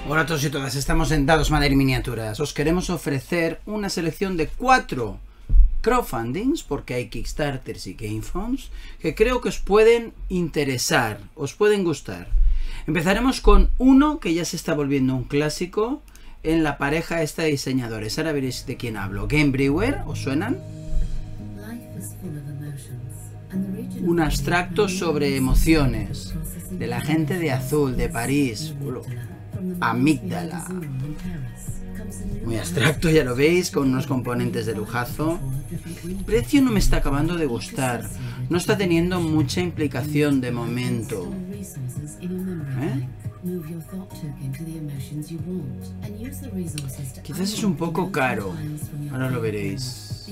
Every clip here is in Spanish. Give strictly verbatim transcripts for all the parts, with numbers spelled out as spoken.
Hola a todos y todas, estamos en Dados, Madera y Miniaturas. Os queremos ofrecer una selección de cuatro crowdfundings, porque hay Kickstarters y GameFunds, que creo que os pueden interesar, os pueden gustar. Empezaremos con uno que ya se está volviendo un clásico en la pareja esta de diseñadores. Ahora veréis de quién hablo. Gamebrewers, ¿os suenan? Un abstracto sobre emociones de la gente de Azul, de París. Amígdala. Muy abstracto, ya lo veis, con unos componentes de lujazo. El precio no me está acabando de gustar. No está teniendo mucha implicación de momento. ¿Eh? Quizás es un poco caro. Ahora lo veréis.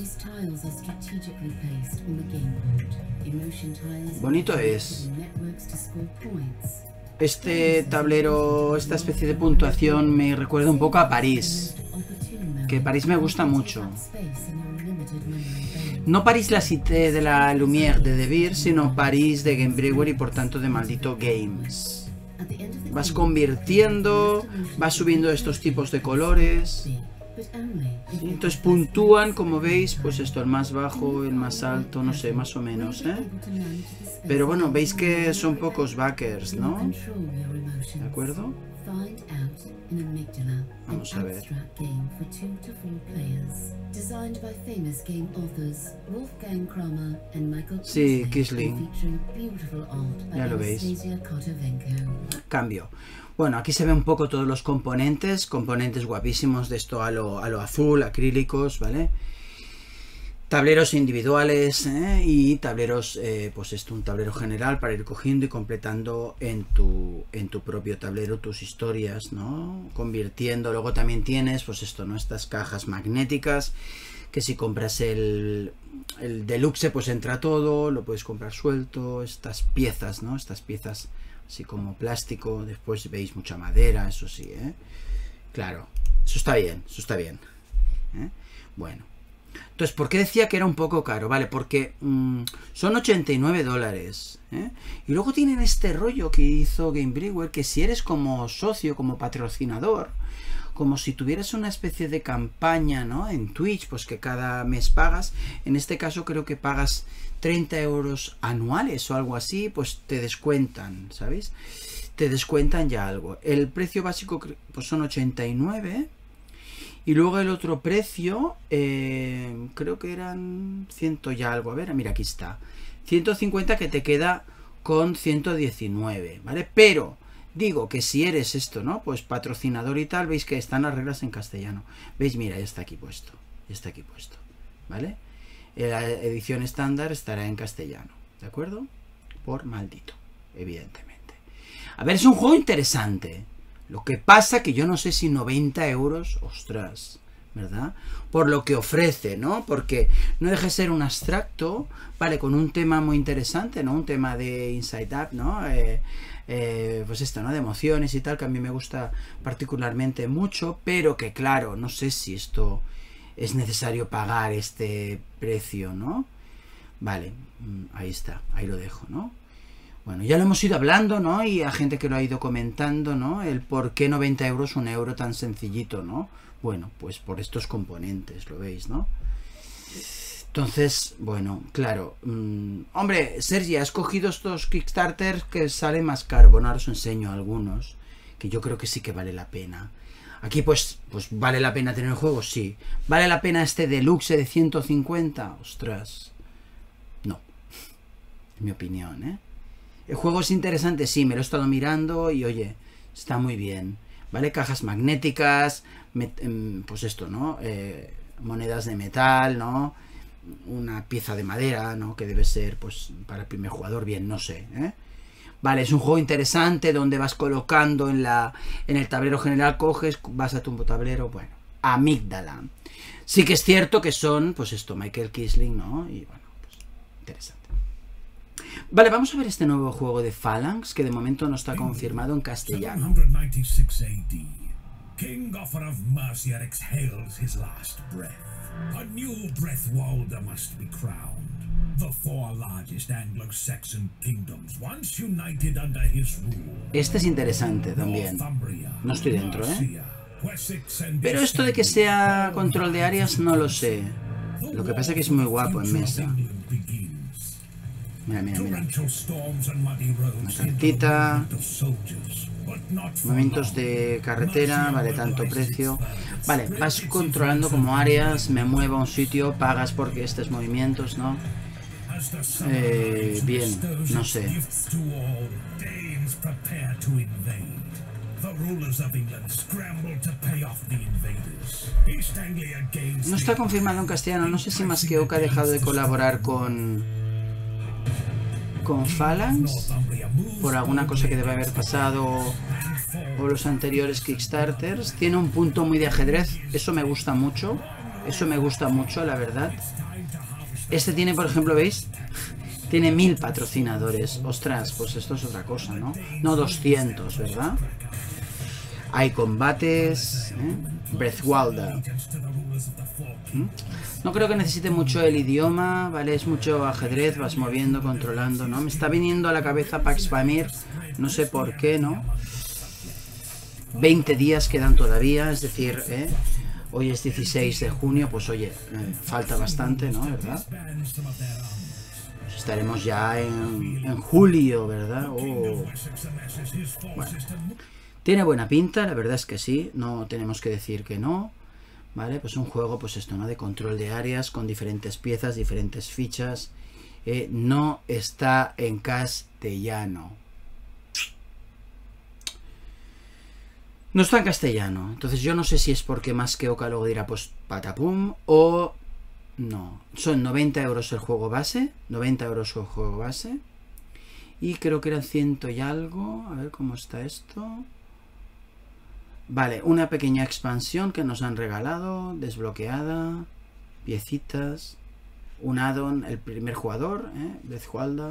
Bonito es. Este tablero, esta especie de puntuación me recuerda un poco a París. Que París me gusta mucho. No París la Cité de la Lumière de De Beers, sino París de Gamebrewers y por tanto de Maldito Games. Vas convirtiendo, vas subiendo estos tipos de colores. ¿Sí? Entonces puntúan, como veis, pues esto, el más bajo, el más alto, no sé, más o menos, ¿eh? Pero bueno, veis que son pocos backers, ¿no? ¿De acuerdo? Vamos a ver. Sí, Kisling. Ya lo veis. Cambio. Bueno, aquí se ve un poco todos los componentes, componentes guapísimos de esto a lo, a lo azul, acrílicos, ¿vale? Tableros individuales, ¿eh? Y tableros, eh, pues esto, un tablero general para ir cogiendo y completando en tu, en tu propio tablero tus historias, ¿no? Convirtiendo, luego también tienes, pues esto, ¿no? Estas cajas magnéticas, que si compras el, el deluxe, pues entra todo, lo puedes comprar suelto, estas piezas, ¿no? Estas piezas así como plástico, después veis mucha madera, eso sí, ¿eh? Claro, eso está bien, eso está bien, ¿eh? Bueno, entonces, ¿por qué decía que era un poco caro? Vale, porque mmm, son ochenta y nueve dólares, ¿eh? Y luego tienen este rollo que hizo Gamebrewers, que si eres como socio, como patrocinador, como si tuvieras una especie de campaña, ¿no? En Twitch, pues que cada mes pagas, en este caso creo que pagas treinta euros anuales o algo así, pues te descuentan, ¿sabéis? Te descuentan ya algo. El precio básico pues son ochenta y nueve y luego el otro precio eh, creo que eran ciento ya algo. A ver, mira, aquí está. ciento cincuenta que te queda con ciento diecinueve, ¿vale? Pero digo que si eres esto, ¿no? Pues patrocinador y tal, veis que están las reglas en castellano. ¿Veis? Mira, ya está aquí puesto. Ya está aquí puesto, ¿vale? La edición estándar estará en castellano, ¿de acuerdo? Por Maldito, evidentemente. A ver, es un juego interesante. Lo que pasa que yo no sé si noventa euros, ostras, ¿verdad? Por lo que ofrece, ¿no? Porque no deja de ser un abstracto, vale, con un tema muy interesante, ¿no? Un tema de Inside Out, ¿no? Eh, eh, pues esto, ¿no? De emociones y tal, que a mí me gusta particularmente mucho, pero que claro, no sé si esto es necesario pagar este precio, ¿no? Vale, ahí está, ahí lo dejo, ¿no? Bueno, ya lo hemos ido hablando, ¿no? Y a gente que lo ha ido comentando, ¿no? El por qué noventa euros un euro tan sencillito, ¿no? Bueno, pues por estos componentes, lo veis, ¿no? Entonces, bueno, claro. Mmm, hombre, Sergi, has cogido estos Kickstarters que salen más caro. Bueno, ahora os enseño algunos, que yo creo que sí que vale la pena. Aquí pues, pues vale la pena tener el juego, sí. ¿Vale la pena este deluxe de ciento cincuenta? Ostras. No. En mi opinión, ¿eh? El juego es interesante, sí, me lo he estado mirando y oye, está muy bien. ¿Vale? Cajas magnéticas, pues esto, ¿no? Eh, monedas de metal, ¿no? Una pieza de madera, ¿no? Que debe ser, pues, para el primer jugador, bien, no sé, ¿eh? Vale, es un juego interesante donde vas colocando en la en el tablero general, coges, vas a tu tablero, bueno, Amígdala. Sí que es cierto que son, pues esto, Michael Kisling, ¿no? Y bueno, pues interesante. Vale, vamos a ver este nuevo juego de Phalanx, que de momento no está confirmado en castellano. seven ninety-six A D. King Offer of Mercia exhales his last breath. A new Breathwalder must be crowned. Este es interesante también. No estoy dentro, ¿eh? Pero esto de que sea control de áreas no lo sé. Lo que pasa es que es muy guapo en mesa. Mira, mira, mira. Una cartita. Momentos de carretera, vale tanto precio. Vale, vas controlando como áreas, me muevo a un sitio, pagas porque estos movimientos, ¿no? Eh, bien, no sé. No está confirmado en castellano, no sé si Masqueoka ha dejado de colaborar con... con Phalanx por alguna cosa que debe haber pasado o los anteriores Kickstarters. Tiene un punto muy de ajedrez, eso me gusta mucho, eso me gusta mucho, la verdad. Este tiene, por ejemplo, ¿veis? Tiene mil patrocinadores. Ostras, pues esto es otra cosa, ¿no? No doscientos, ¿verdad? Hay combates, ¿eh? Breathwalda. ¿Mm? No creo que necesite mucho el idioma, ¿vale? Es mucho ajedrez, vas moviendo, controlando, ¿no? Me está viniendo a la cabeza Pax Pamir, no sé por qué, ¿no? veinte días quedan todavía, es decir, ¿eh? Hoy es dieciséis de junio, pues oye, eh, falta bastante, ¿no? ¿Verdad? Pues estaremos ya en, en julio, ¿verdad? Oh. Bueno. Tiene buena pinta, la verdad es que sí, no tenemos que decir que no. Vale, pues un juego, pues esto, ¿no? De control de áreas con diferentes piezas, diferentes fichas. Eh, no está en castellano. No está en castellano. Entonces yo no sé si es porque Masqueoka luego dirá, pues patapum, o no. Son noventa euros el juego base. noventa euros el juego base. Y creo que eran ciento y algo. A ver cómo está esto. Vale, una pequeña expansión que nos han regalado, desbloqueada, piecitas, un add-on, el primer jugador, ¿eh? Breathwalda.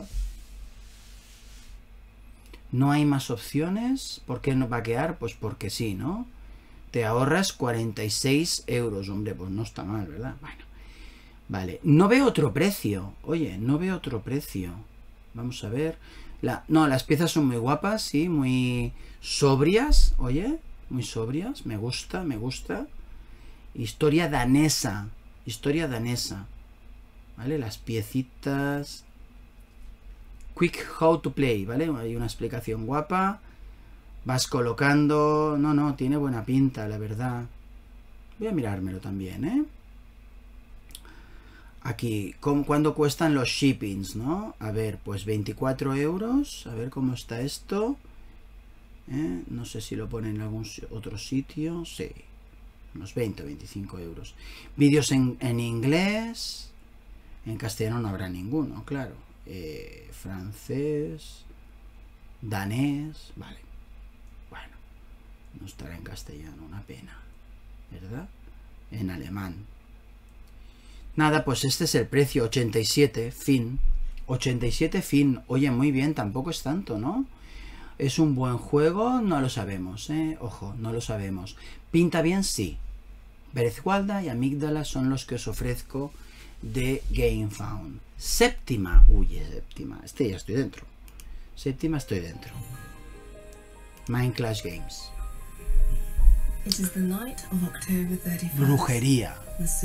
No hay más opciones. ¿Por qué no vaquear? Pues porque sí, ¿no? Te ahorras cuarenta y seis euros, hombre, pues no está mal, ¿verdad? Bueno, vale, no veo otro precio, oye, no veo otro precio. Vamos a ver. La... No, las piezas son muy guapas, sí, muy sobrias, oye. Muy sobrias, me gusta, me gusta. Historia danesa, historia danesa. ¿Vale? Las piecitas. Quick how to play, ¿vale? Hay una explicación guapa. Vas colocando... No, no, tiene buena pinta, la verdad. Voy a mirármelo también, ¿eh? Aquí, ¿cuándo cuestan los shippings, no? A ver, pues veinticuatro euros. A ver cómo está esto. ¿Eh? No sé si lo pone en algún otro sitio. Sí, unos veinte o veinticinco euros. Vídeos en, en inglés. En castellano no habrá ninguno, claro. Eh, francés, danés. Vale, bueno, no estará en castellano, una pena, ¿verdad? En alemán. Nada, pues este es el precio, ochenta y siete, fin. ochenta y siete, fin. Oye, muy bien, tampoco es tanto, ¿no? ¿Es un buen juego? No lo sabemos, ¿eh? Ojo, no lo sabemos. ¿Pinta bien? Sí. Breathwalda y Amígdala son los que os ofrezco de GameFound. Séptima. Uy, séptima. Este ya estoy dentro. Séptima estoy dentro. Mind Clash Games. Brujería.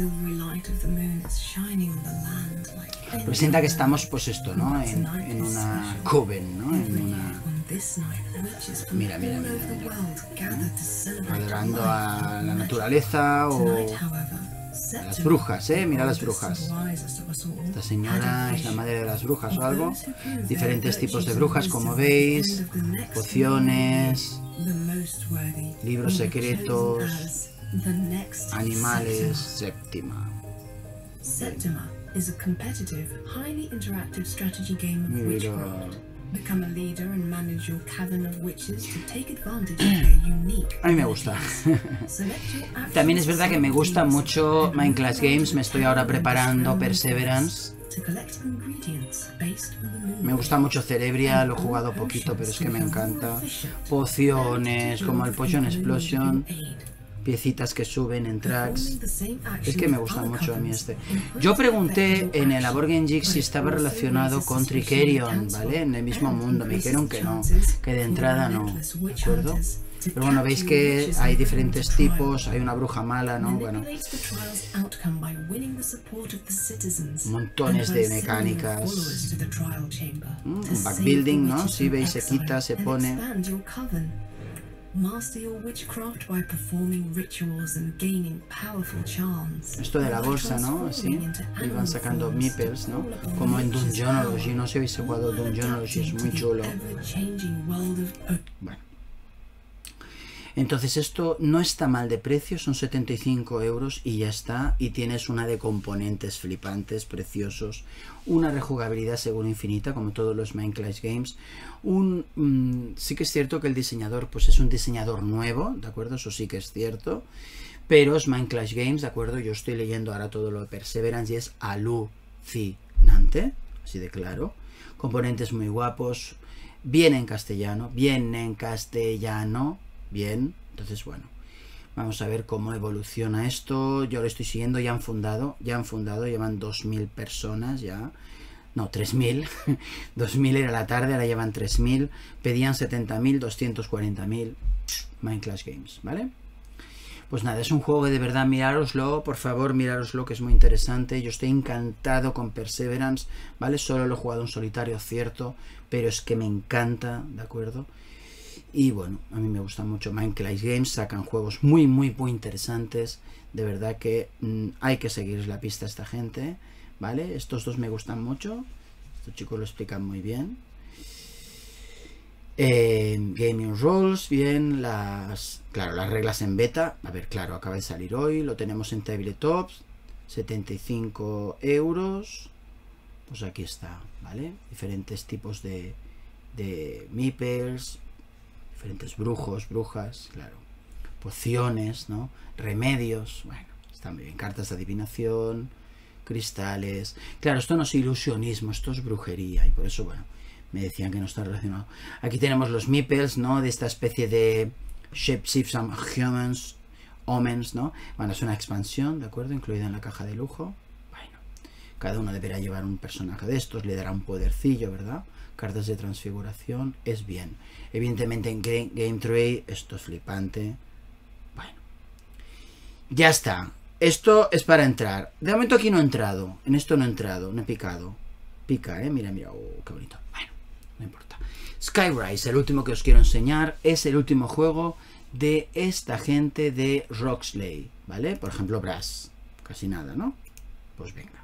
Presenta que estamos, pues esto, ¿no? En, en una coven, ¿no? En una... Mira, mira, mira, mira. Adorando a la naturaleza o a las brujas, ¿eh? Mira las brujas. Esta señora es la madre de las brujas o algo. Diferentes tipos de brujas, como veis. Pociones. Libros secretos. Animales. Séptima. Séptima is a competitive, highly interactive strategy game of witchcraft. Become a leader and manage your coven of witches to take advantage of their unique. A mí me gusta. También es verdad que me gusta mucho Mind Clash Games. Me estoy ahora preparando Perseverance. Me gusta mucho Cerebria, lo he jugado poquito, pero es que me encanta. Pociones, como el Potion Explosion. piecitas que suben en tracks. Es que me gusta mucho a mí este. Yo pregunté en el Board Game Geek si estaba relacionado con Trickerion, ¿vale? En el mismo mundo. Me dijeron que no, que de entrada no, ¿de acuerdo? Pero bueno, veis que hay diferentes tipos, hay una bruja mala, ¿no? Bueno, montones de mecánicas. Mm, un backbuilding, ¿no? Si veis, se quita, se pone. Esto de la bolsa, ¿no? Así, y van sacando meeples, ¿no? Como en Dungeonology, no sé si habéis jugado Dungeonology, es muy chulo. Bueno. Entonces esto no está mal de precio, son setenta y cinco euros y ya está. Y tienes una de componentes flipantes, preciosos. Una rejugabilidad seguro infinita, como todos los Minecraft Games. Un, mmm, sí que es cierto que el diseñador pues es un diseñador nuevo, ¿de acuerdo? Eso sí que es cierto. Pero es Minecraft Games, ¿de acuerdo? Yo estoy leyendo ahora todo lo de Perseverance y es alucinante, así de claro. Componentes muy guapos. Bien en castellano, bien en castellano. Bien, entonces bueno, vamos a ver cómo evoluciona esto. Yo lo estoy siguiendo, ya han fundado, ya han fundado, llevan dos mil personas ya, no, tres mil, dos mil era la tarde, ahora llevan tres mil, pedían setenta mil, doscientos cuarenta mil, Minecraft Games, ¿vale? Pues nada, es un juego que de verdad mirároslo, por favor mirároslo, que es muy interesante. Yo estoy encantado con Perseverance, ¿vale? Solo lo he jugado en solitario, cierto, pero es que me encanta, ¿de acuerdo? Y bueno, a mí me gusta mucho Minecraft Games, sacan juegos muy, muy, muy interesantes. De verdad que mmm, hay que seguir la pista a esta gente, ¿vale? Estos dos me gustan mucho. Estos chicos lo explican muy bien. Eh, Gaming Rules, bien, las, claro, las reglas en beta. A ver, claro, acaba de salir hoy, lo tenemos en Tabletops, setenta y cinco euros. Pues aquí está, ¿vale? Diferentes tipos de, de meeples. Diferentes brujos, brujas, claro, pociones, ¿no? Remedios, bueno, está muy bien, cartas de adivinación, cristales. Claro, esto no es ilusionismo, esto es brujería y por eso, bueno, me decían que no está relacionado. Aquí tenemos los meeples, ¿no? De esta especie de Shapeshifts and Humans, Omens, ¿no? Bueno, es una expansión, ¿de acuerdo? Incluida en la caja de lujo. Bueno, cada uno deberá llevar un personaje de estos, le dará un podercillo, ¿verdad? Cartas de transfiguración, es bien. Evidentemente en Game, Game Trade esto es flipante. Bueno, ya está. Esto es para entrar. De momento aquí no he entrado. En esto no he entrado, no he picado. Pica, eh. Mira, mira. Oh, qué bonito. Bueno, no importa. Skyrise, el último que os quiero enseñar, es el último juego de esta gente de Roxley, ¿vale? Por ejemplo, Brass. Casi nada, ¿no? Pues venga.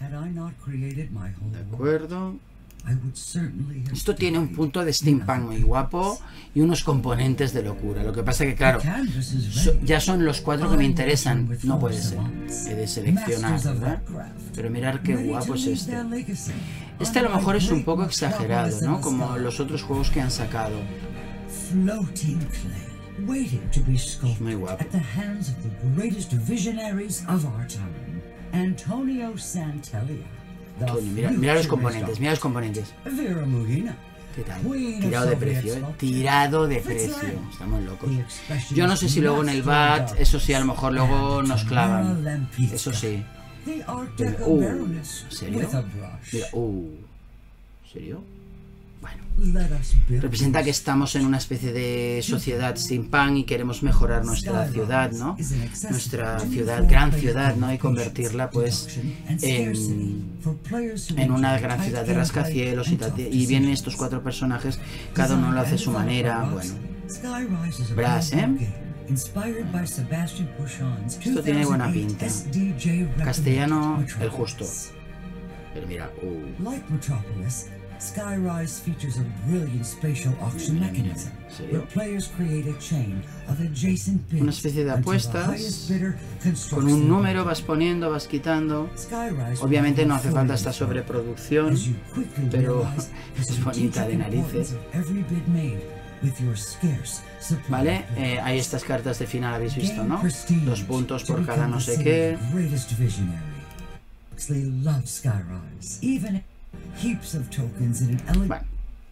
De acuerdo. Esto tiene un punto de steampunk muy guapo y unos componentes de locura. Lo que pasa que, claro, so, ya son los cuatro que me interesan. No puede ser. He de seleccionar, ¿verdad? Pero mirar qué guapo es este. Este a lo mejor es un poco exagerado, ¿no? Como los otros juegos que han sacado. Es muy guapo. Coño, mira, mira los componentes, mira los componentes. ¿Qué tal? Tirado de precio, ¿eh? Tirado de precio. Estamos locos. Yo no sé si luego en el B A T, eso sí, a lo mejor luego nos clavan. Eso sí. Pero, uh, ¿en serio? Mira, uh, ¿en serio? Bueno, representa que estamos en una especie de sociedad steampunk y queremos mejorar nuestra ciudad, ¿no? Nuestra ciudad, gran ciudad, ¿no? Y convertirla, pues, en, en una gran ciudad de rascacielos y tal. Y vienen estos cuatro personajes, cada uno lo hace a su manera, bueno. Brass, ¿eh? Esto tiene buena pinta. Castellano, el justo. Pero mira, uh. Skyrise features a brilliant spatial auction mechanism where players create a chain of adjacent bids. Una especie de apuestas con un número, vas poniendo, vas quitando. Obviamente no hace falta esta sobreproducción, pero es bonita de narices. Vale, eh, hay estas cartas de final, habéis visto, ¿no? Dos puntos por cada no sé qué. Bueno,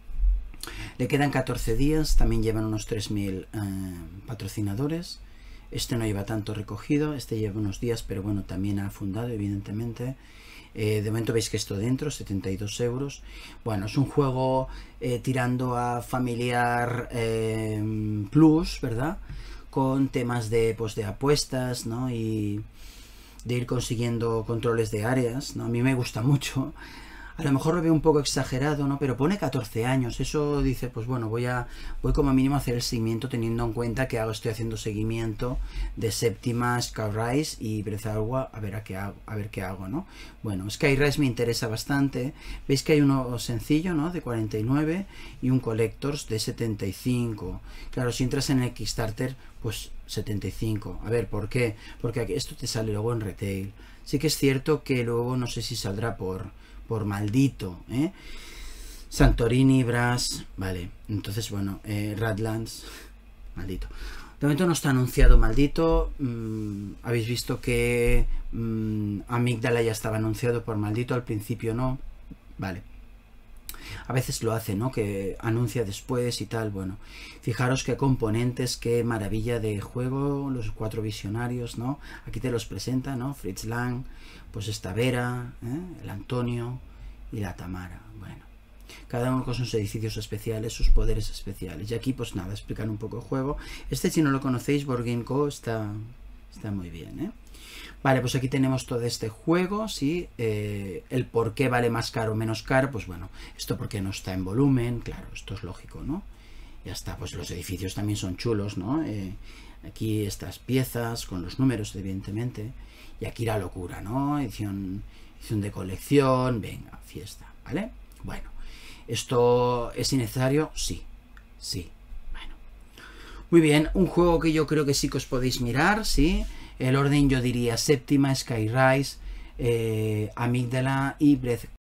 le quedan catorce días, también llevan unos tres mil eh, patrocinadores. Este no lleva tanto recogido, este lleva unos días, pero bueno, también ha fundado, evidentemente. Eh, de momento veis que esto dentro, setenta y dos euros. Bueno, es un juego eh, tirando a familiar eh, plus, ¿verdad? Con temas de, pues, de apuestas, ¿no? Y de ir consiguiendo controles de áreas, ¿no? A mí me gusta mucho. A lo mejor lo veo un poco exagerado, ¿no? Pero pone catorce años. Eso dice, pues bueno, voy a voy como mínimo a hacer el seguimiento, teniendo en cuenta que hago, estoy haciendo seguimiento de Séptima, Skyrise y Breath of the Wild, a ver a qué hago, a ver qué hago, ¿no? Bueno, Skyrise me interesa bastante. Veis que hay uno sencillo, ¿no? De cuarenta y nueve y un Collectors de setenta y cinco. Claro, si entras en el Kickstarter, pues setenta y cinco. A ver, ¿por qué? Porque aquí esto te sale luego en retail. Sí que es cierto que luego no sé si saldrá por por maldito, ¿eh? Santorini, Brass, vale, entonces bueno, eh, Radlands, maldito. De momento no está anunciado maldito. mm, habéis visto que mm, Amígdala ya estaba anunciado por maldito, al principio no, vale. A veces lo hace, ¿no? Que anuncia después y tal, bueno. Fijaros qué componentes, qué maravilla de juego, los cuatro visionarios, ¿no? Aquí te los presenta, ¿no? Fritz Lang, pues esta Vera, ¿eh? El Antonio y la Tamara, bueno. Cada uno con sus edificios especiales, sus poderes especiales. Y aquí, pues nada, explican un poco el juego. Este, si no lo conocéis, Board Game Co. está, está muy bien, ¿eh? Vale, pues aquí tenemos todo este juego, ¿sí? Eh, el por qué vale más caro o menos caro, pues bueno, esto porque no está en volumen, claro, esto es lógico, ¿no? Ya está, pues los edificios también son chulos, ¿no? Eh, aquí estas piezas con los números, evidentemente, y aquí la locura, ¿no? Edición, edición de colección, venga, fiesta, ¿vale? Bueno, ¿esto es innecesario? Sí, sí, bueno. Muy bien, un juego que yo creo que sí que os podéis mirar, ¿sí? El orden yo diría Séptima, Skyrise, eh, Amígdala y Breath